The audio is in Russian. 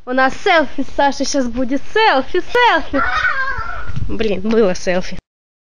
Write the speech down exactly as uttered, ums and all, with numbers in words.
У нас селфи, Саша сейчас будет селфи, селфи. Блин, было селфи.